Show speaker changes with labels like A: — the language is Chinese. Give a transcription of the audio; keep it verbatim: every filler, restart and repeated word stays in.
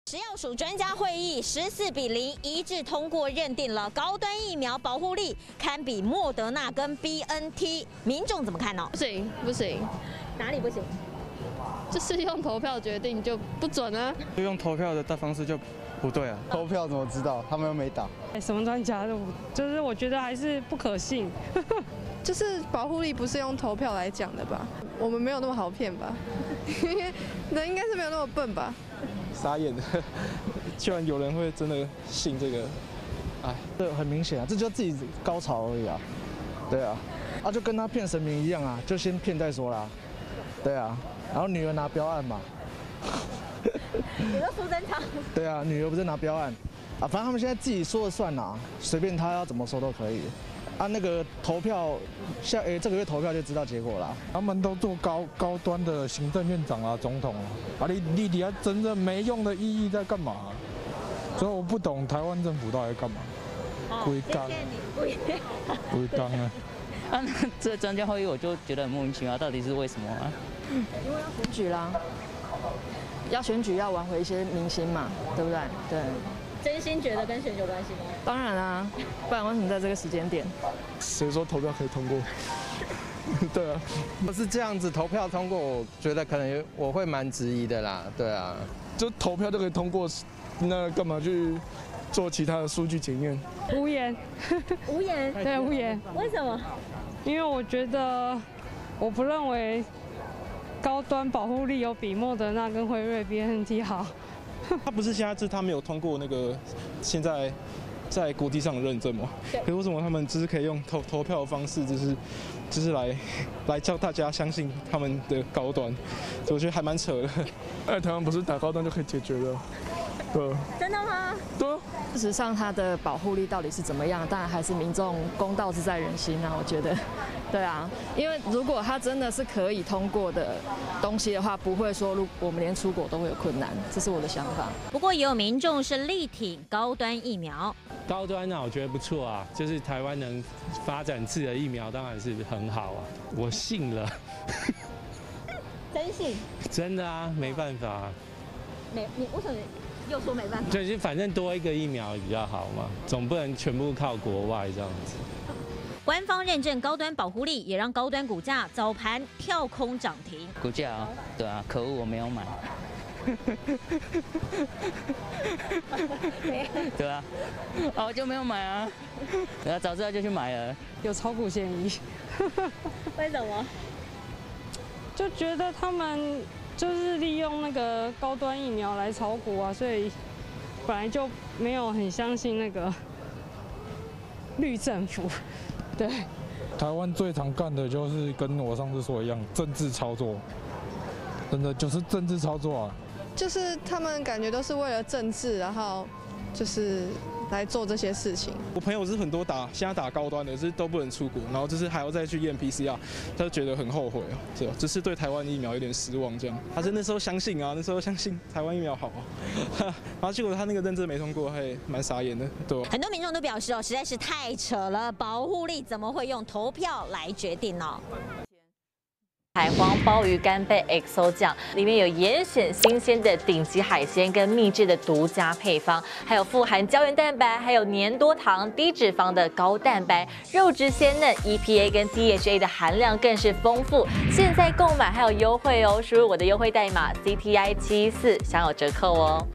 A: 食药署专家会议十四比零一致通过认定了高端疫苗保护力堪比莫德纳跟 B N T， 民众怎么看呢？
B: 不行不行，
A: 哪里不行？
B: 就是用投票决定就不准啊。
C: 就用投票的大方式就不对啊。
D: 投票怎么知道？他们又没打。
E: 什么专家的？就是我觉得还是不可信。
F: 就是保护力不是用投票来讲的吧？我们没有那么好骗吧？人应该是没有那么笨吧？
G: 傻眼的，居然有人会真的信这个，哎，
D: 这很明显啊，这就自己高潮而已啊，对啊，啊就跟他骗神明一样啊，就先骗再说啦，对啊，然后女儿拿标案嘛，
A: 你说苏贞昌？
D: 对啊，女儿不是拿标案，啊，反正他们现在自己说了算啦，随便他要怎么说都可以。啊，那个投票，下诶、欸、这个月投票就知道结果啦。
H: 他们都做高高端的行政院长啊、总统啊，啊你你底下真正没用的意义在干嘛？所以我不懂台湾政府到底在干嘛。龟缸，龟缸啊！
I: 啊，这专家会议我就觉得很莫名其妙，到底是为什么啊？
J: 嗯，因为要选举啦，要选举要挽回一些民心嘛，对不对？对。
A: 真心觉得跟选举有关系吗？
J: 当然啦，不然为什么在这个时间点？
G: 谁说投票可以通过？对啊，
C: 不是这样子投票通过，我觉得可能我会蛮质疑的啦。对啊，
G: 就投票就可以通过，那干嘛去做其他的数据检验？
E: 无言。
A: 无言？
E: 对，无言。
A: 为什么？
E: 因为我觉得，我不认为高端保护力有比莫德纳跟辉瑞 B N T 好。
G: 他不是现在是他没有通过那个现在在国际上的认证嘛？可是为什么他们只是可以用投投票的方式，就是就是来来叫大家相信他们的高端？我觉得还蛮扯的。哎，台湾不是打高端就可以解决的？对。
A: 真的吗？
G: 对。
J: 事实上，它的保护力到底是怎么样？当然还是民众公道自在人心啊，我觉得。对啊，因为如果它真的是可以通过的东西的话，不会说如我们连出国都会有困难，这是我的想法。
A: 不过也有民众是力挺高端疫苗。
K: 高端啊，我觉得不错啊，就是台湾能发展自己的疫苗，当然是很好啊，我信了。
A: 真信？
K: 真的啊，没办法。
A: 没，你为什么又说没办法？
K: 就是反正多一个疫苗比较好嘛，总不能全部靠国外这样子。
A: 官方认证高端保护力，也让高端股价早盘跳空涨停。
I: 股价啊，对啊，可恶，我没有买。对啊，啊我就没有买啊，对啊，早知道就去买了。
E: 有炒股嫌疑。
A: 为什么？
E: 就觉得他们就是利用那个高端疫苗来炒股啊，所以本来就没有很相信那个绿政府。对，
H: 台湾最常干的就是跟我上次说的一样，政治操作，真的就是政治操作啊。
F: 就是他们感觉都是为了政治，然后就是来做这些事情。
G: 我朋友是很多打现在打高端的，是都不能出国，然后就是还要再去验 P C R， 他就觉得很后悔啊，是吧？只是对台湾疫苗有点失望这样。他是那时候相信啊，那时候相信台湾疫苗好啊，然后结果他那个认证没通过，还蛮傻眼的，对吧？
A: 很多民众都表示哦，实在是太扯了，保护力怎么会用投票来决定呢？
L: 海皇鲍鱼干贝 X O 酱里面有严选新鲜的顶级海鲜跟秘制的独家配方，还有富含胶原蛋白，还有粘多糖、低脂肪的高蛋白，肉质鲜嫩 ，E P A 跟 D H A 的含量更是丰富。现在购买还有优惠哦，输入我的优惠代码 C T I 七一四享有折扣哦。